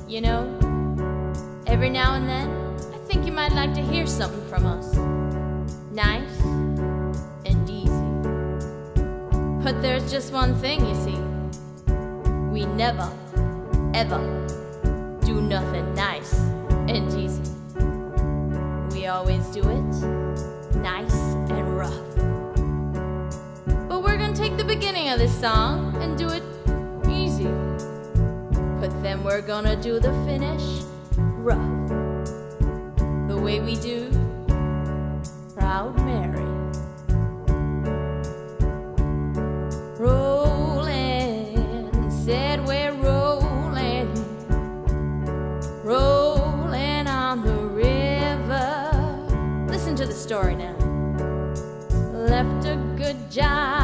You know, every now and then, I think you might like to hear something from us. Nice and easy. But there's just one thing, you see. We never, ever do nothing nice and easy. We always do it nice and rough. But we're gonna take the beginning of this song and do it easy. But then we're gonna do the finish rough, the way we do Proud Mary. Rolling, said we're rolling, rolling on the river. Listen to the story now. Left a good job